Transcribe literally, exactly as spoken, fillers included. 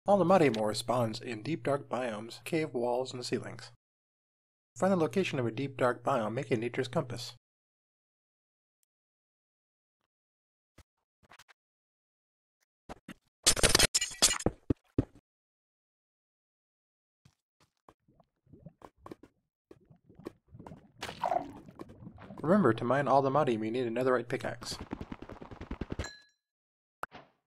Allthemodium ore spawns in deep dark biomes, cave walls, and ceilings. Find the location of a deep dark biome, make a nature's compass. Remember, to mine Allthemodium you need a netherite pickaxe.